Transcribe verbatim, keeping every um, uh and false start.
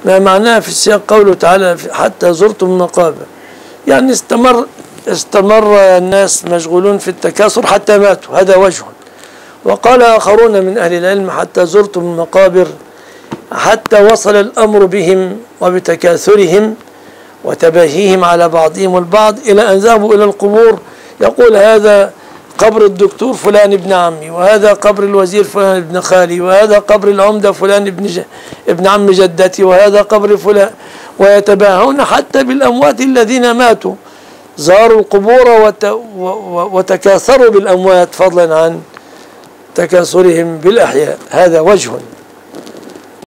ما معناه في السياق قوله تعالى حتى زرتم المقابر، يعني استمر استمر الناس مشغولون في التكاثر حتى ماتوا، هذا وجه. وقال آخرون من أهل العلم حتى زرتم المقابر حتى وصل الأمر بهم وبتكاثرهم وتباهيهم على بعضهم البعض إلى أن ذهبوا إلى القبور، يقول هذا قبر الدكتور فلان ابن عمي، وهذا قبر الوزير فلان ابن خالي، وهذا قبر العمدة فلان ابن, ج... ابن عم جدتي، وهذا قبر فلان، ويتباهون حتى بالأموات الذين ماتوا، زاروا القبور وت... و... وتكاثروا بالأموات فضلا عن تكاثرهم بالأحياء، هذا وجه.